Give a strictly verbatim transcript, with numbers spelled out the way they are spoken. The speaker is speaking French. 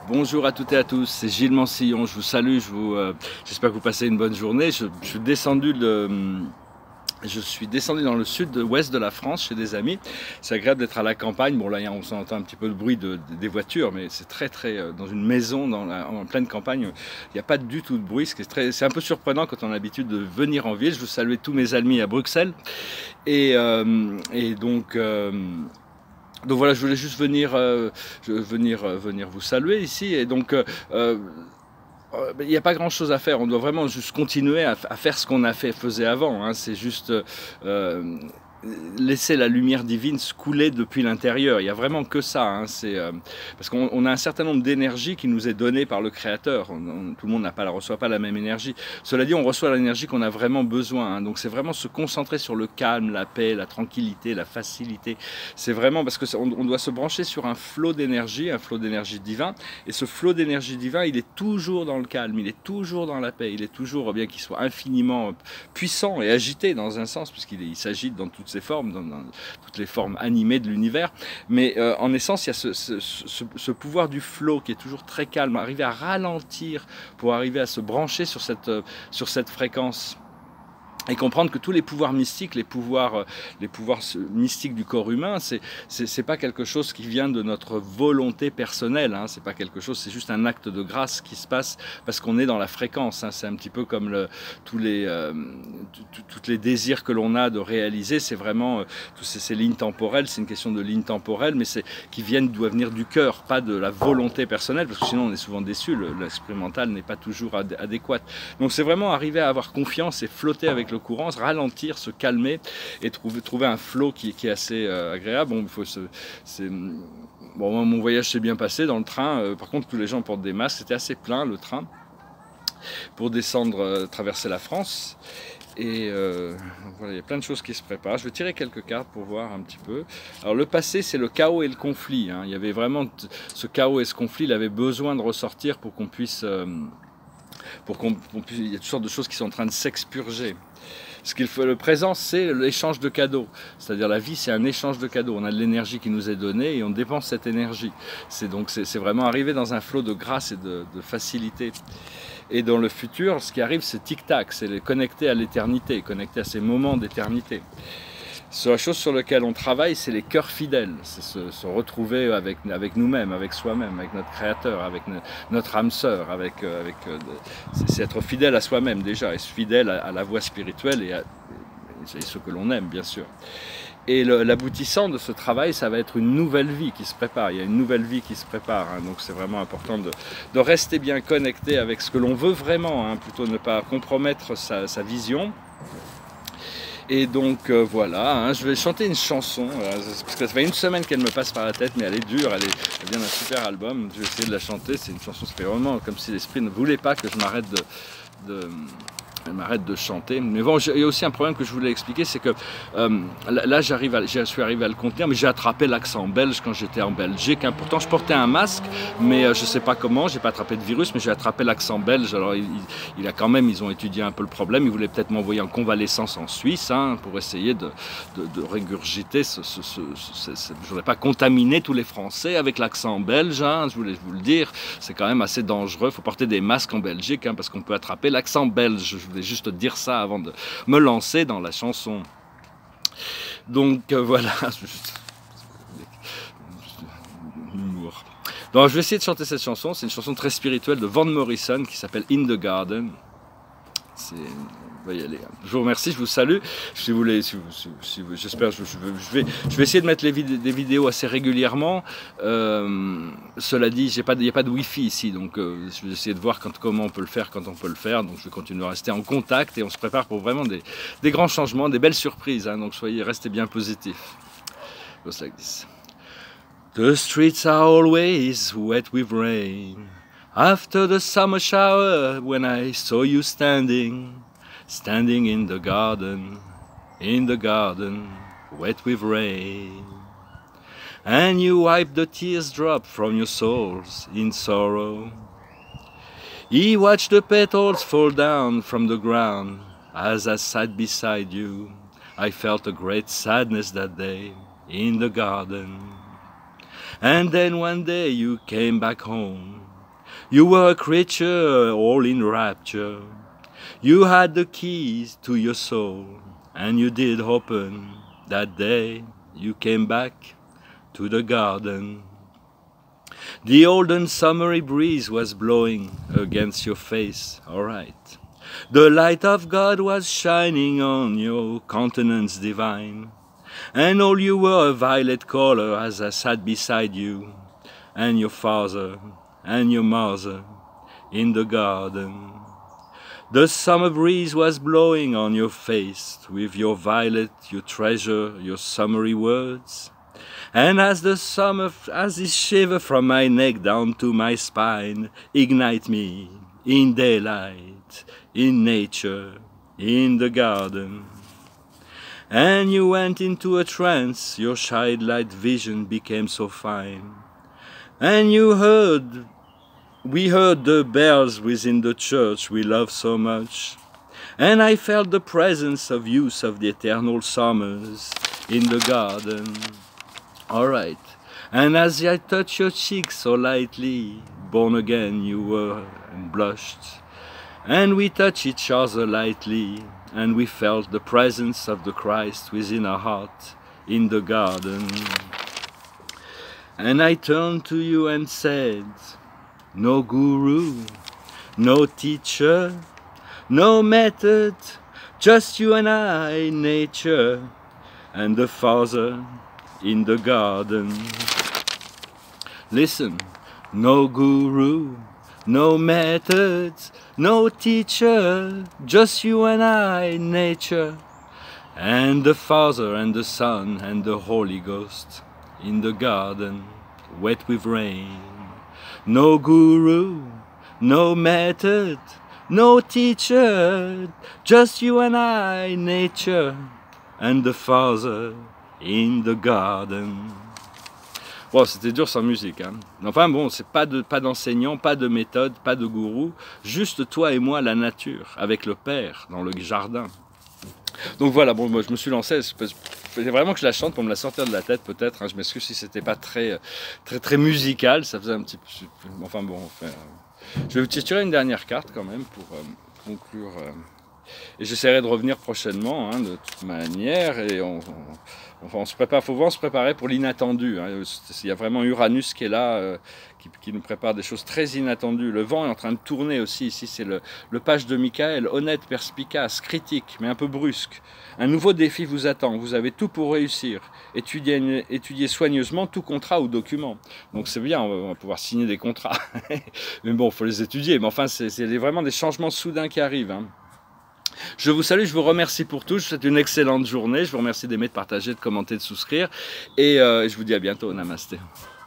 Bonjour à toutes et à tous, c'est Gilles Mansillon, je vous salue, je vous, euh, j'espère que vous passez une bonne journée. Je, je, suis descendu de, je suis descendu dans le sud-ouest de la France chez des amis. C'est agréable d'être à la campagne. Bon là on s'entend un petit peu le bruit de, de, des voitures, mais c'est très très dans une maison dans la, en pleine campagne. Il n'y a pas du tout de bruit, c'est un peu surprenant quand on a l'habitude de venir en ville. Je vous salue tous mes amis à Bruxelles et, euh, et donc. Euh, Donc voilà, je voulais juste venir, euh, venir, euh, venir vous saluer ici. Et donc, euh, euh, il n'y a pas grand chose à faire. On doit vraiment juste continuer à, à faire ce qu'on a fait, faisait avant. Hein. C'est juste euh, laisser la lumière divine se couler depuis l'intérieur. Il n'y a vraiment que ça. Hein. C'est euh, parce qu'on a un certain nombre d'énergie qui nous est donnée par le Créateur. On, on, tout le monde n'a pas, la reçoit pas la même énergie. Cela dit, on reçoit l'énergie qu'on a vraiment besoin. Hein. Donc c'est vraiment se concentrer sur le calme, la paix, la tranquillité, la facilité. C'est vraiment parce que on, on doit se brancher sur un flot d'énergie, un flot d'énergie divin. Et ce flot d'énergie divin, il est toujours dans le calme, il est toujours dans la paix, il est toujours, bien qu'il soit infiniment puissant et agité dans un sens, puisqu'il s'agite dans toutes ses formes, dans, dans toutes les formes animées de l'univers. Mais euh, en essence, il y a ce, ce, ce, ce pouvoir du flow qui est toujours très calme, arriver à ralentir pour arriver à se brancher sur cette, sur cette fréquence. Et comprendre que tous les pouvoirs mystiques, les pouvoirs, les pouvoirs mystiques du corps humain, c'est c'est pas quelque chose qui vient de notre volonté personnelle. Hein, c'est pas quelque chose, c'est juste un acte de grâce qui se passe parce qu'on est dans la fréquence. Hein, c'est un petit peu comme le, tous les euh, toutes les désirs que l'on a de réaliser. C'est vraiment euh, toutes ces, ces lignes temporelles. C'est une question de lignes temporelles, mais c'est qui viennent doivent venir du cœur, pas de la volonté personnelle, parce que sinon on est souvent déçu. L'esprit mental n'est pas toujours ad, adéquat. Donc c'est vraiment arriver à avoir confiance et flotter avec le courant, se ralentir, se calmer et trouver, trouver un flow qui, qui est assez euh, agréable. Bon, il faut se, bon, mon voyage s'est bien passé dans le train. Euh, par contre, tous les gens portent des masques. C'était assez plein le train pour descendre, euh, traverser la France. Et euh, voilà, il y a plein de choses qui se préparent. Je vais tirer quelques cartes pour voir un petit peu. Alors le passé, c'est le chaos et le conflit. Hein. Il y avait vraiment ce chaos et ce conflit. Il avait besoin de ressortir pour qu'on puisse... Euh, pour qu'on puisse... Il y a toutes sortes de choses qui sont en train de s'expurger. Ce qu'il faut, le présent, c'est l'échange de cadeaux. C'est-à-dire la vie, c'est un échange de cadeaux. On a de l'énergie qui nous est donnée et on dépense cette énergie. C'est donc c'est vraiment arriver dans un flot de grâce et de, de facilité. Et dans le futur, ce qui arrive, c'est tic-tac, c'est connecter à l'éternité, connecter à ces moments d'éternité. La chose sur laquelle on travaille, c'est les cœurs fidèles, c'est se, se retrouver avec, avec nous-mêmes, avec soi-même, avec notre créateur, avec ne, notre âme sœur, avec, avec, c'est être fidèle à soi-même déjà, et fidèle à, à la voie spirituelle et à et ce que l'on aime, bien sûr. Et l'aboutissant de ce travail, ça va être une nouvelle vie qui se prépare. Il y a une nouvelle vie qui se prépare, hein, donc c'est vraiment important de, de rester bien connecté avec ce que l'on veut vraiment, hein, plutôt ne pas compromettre sa, sa vision. Et donc euh, voilà, hein, je vais chanter une chanson, euh, parce que ça fait une semaine qu'elle me passe par la tête, mais elle est dure, elle, est, elle vient d'un super album, je vais essayer de la chanter. C'est une chanson, ça fait vraiment comme si l'esprit ne voulait pas que je m'arrête de... de Elle m'arrête de chanter. Mais bon, il y a aussi un problème que je voulais expliquer, c'est que euh, là, j'arrive, à, je suis arrivé à le contenir, mais j'ai attrapé l'accent belge quand j'étais en Belgique. Hein. Pourtant, je portais un masque, mais euh, je ne sais pas comment, j'ai pas attrapé de virus, mais j'ai attrapé l'accent belge. Alors, il, il a quand même, ils ont étudié un peu le problème. Ils voulaient peut-être m'envoyer en convalescence en Suisse, hein, pour essayer de, de, de régurgiter. Ce, ce, ce, ce, ce, je ne voudrais pas contaminer tous les Français avec l'accent belge. Hein, je voulais vous le dire, c'est quand même assez dangereux. Il faut porter des masques en Belgique, hein, parce qu'on peut attraper l'accent belge. Je voulais juste dire ça avant de me lancer dans la chanson. Donc euh, voilà. Humour. Donc je vais essayer de chanter cette chanson. C'est une chanson très spirituelle de Van Morrison qui s'appelle In the Garden. C'est... On va y aller. Je vous remercie, je vous salue. Si vous voulez, si vous, si, si vous, j'espère, je, je, je, vais, je vais essayer de mettre les vid des vidéos assez régulièrement. Euh, cela dit, il n'y a pas de Wi-Fi ici, donc euh, je vais essayer de voir quand, comment on peut le faire, quand on peut le faire. Donc je vais continuer à rester en contact et on se prépare pour vraiment des, des grands changements, des belles surprises. Hein, donc soyez, restez bien positifs. Goes like this. The streets are always wet with rain. After the summer shower, when I saw you standing. Standing in the garden, in the garden, wet with rain. And you wiped the tears drop from your souls in sorrow. He watched the petals fall down from the ground. As I sat beside you, I felt a great sadness that day in the garden. And then one day you came back home. You were a creature all in rapture. You had the keys to your soul, and you did open that day you came back to the garden. The olden summery breeze was blowing against your face, all right. The light of God was shining on your countenance divine, and all you were a violet color as I sat beside you, and your father and your mother in the garden. The summer breeze was blowing on your face with your violet, your treasure, your summery words. And as the summer, as this shiver from my neck down to my spine, ignite me in daylight, in nature, in the garden. And you went into a trance, your childlike vision became so fine. And you heard, we heard the bells within the church we love so much. And I felt the presence of youth of the eternal summers in the garden. All right, and as I touched your cheek so lightly, born again you were and blushed, and we touched each other lightly, and we felt the presence of the Christ within our heart in the garden. And I turned to you and said, no guru, no teacher, no method, just you and I, nature, and the Father in the garden. Listen, no guru, no methods, no teacher, just you and I, nature, and the Father and the Son and the Holy Ghost in the garden, wet with rain. No guru, no method, no teacher, just you and I, nature, and the Father in the garden. Bon, c'était dur sans musique, hein. Enfin bon, c'est pas de pas d'enseignant, pas de méthode, pas de gourou, juste toi et moi, la nature, avec le Père dans le jardin. Donc voilà, bon, moi je me suis lancé, c'est vraiment que je la chante pour me la sortir de la tête peut-être, hein. Je m'excuse si c'était pas très, très très musical, ça faisait un petit peu, enfin bon, enfin, je vais vous tirer une dernière carte quand même pour euh, conclure, euh, et j'essaierai de revenir prochainement, hein, de toute manière, et on, on, enfin, on se prépare, faut vraiment se préparer pour l'inattendu, hein. Il y a vraiment Uranus qui est là, euh, qui, qui nous prépare des choses très inattendues. Le vent est en train de tourner aussi, ici c'est le, le page de Michael, honnête, perspicace, critique, mais un peu brusque. Un nouveau défi vous attend, vous avez tout pour réussir. Étudiez, étudiez soigneusement tout contrat ou document. Donc c'est bien, on va, on va pouvoir signer des contrats. Mais bon, il faut les étudier, mais enfin c'est vraiment des changements soudains qui arrivent, hein. Je vous salue, je vous remercie pour tout, je vous souhaite une excellente journée, je vous remercie d'aimer, de partager, de commenter, de souscrire, et euh, je vous dis à bientôt, namasté.